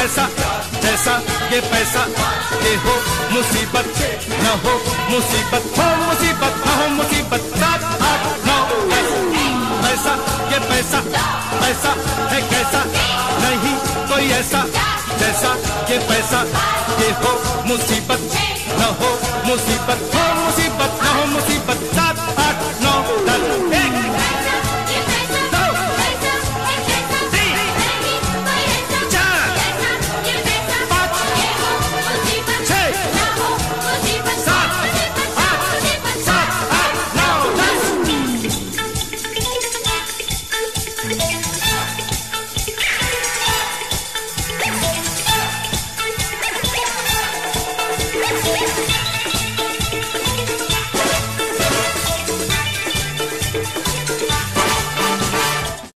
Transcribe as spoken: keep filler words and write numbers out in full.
कैसा जैसा ये पैसा, ये हो मुसीबत न हो मुसीबत, हो मुसीबत न हो मुसीबत। सात आठ नौ पैसा ये पैसा, पैसा है कैसा, नहीं कोई ऐसा जैसा ये पैसा, ये हो मुसीबत न हो मुसीबत, हो मुसीबत।